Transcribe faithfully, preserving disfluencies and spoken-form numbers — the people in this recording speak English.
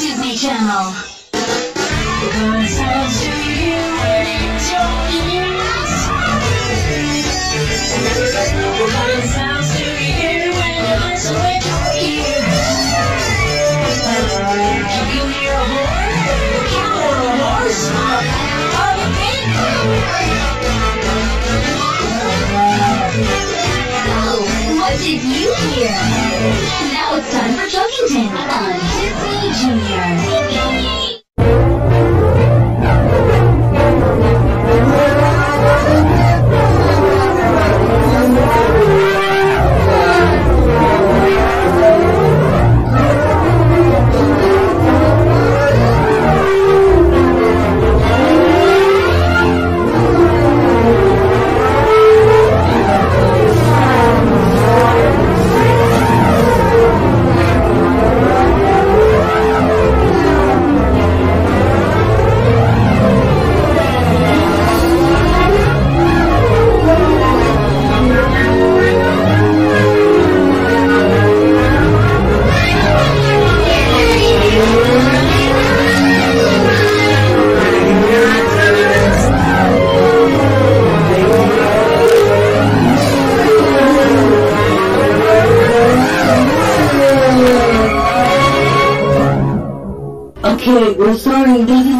Disney Channel. The sounds you hear when it's your ears. The sounds you hear when you listen with your ears. You can hear a horn, a cow or a horse, or a pig. Oh, what did you hear? Now it's time for Chuckington on Disney Junior. Okay, we're sorry, this